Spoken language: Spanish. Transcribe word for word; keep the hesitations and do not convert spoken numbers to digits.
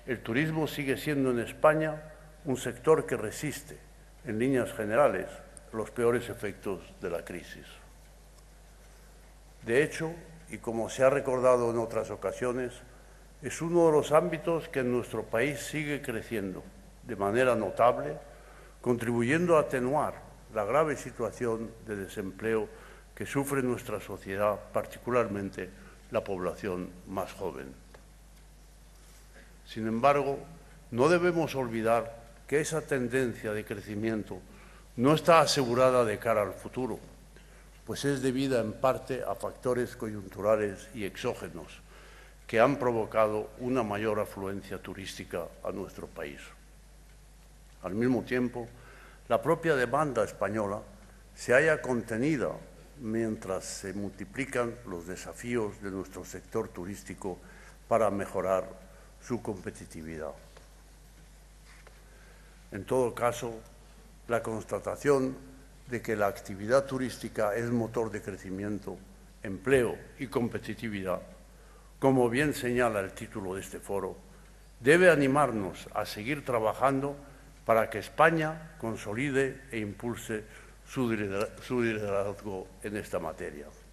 el turismo sigue siendo en España un sector que resiste, en líneas generales, los peores efectos de la crisis. De hecho, y como se ha recordado en otras ocasiones, es uno de los ámbitos que en nuestro país sigue creciendo de manera notable, contribuyendo a atenuar la grave situación de desempleo que sufre nuestra sociedad, particularmente la población más joven. Sin embargo, no debemos olvidar que esa tendencia de crecimiento no está asegurada de cara al futuro, pues es debida en parte a factores coyunturales y exógenos que han provocado una mayor afluencia turística a nuestro país. Al mismo tiempo, la propia demanda española se halla contenida mientras se multiplican los desafíos de nuestro sector turístico para mejorar su competitividad. En todo caso, la constatación de que la actividad turística es motor de crecimiento, empleo y competitividad, como bien señala el título de este foro, debe animarnos a seguir trabajando para que España consolide e impulse su liderazgo en esta materia.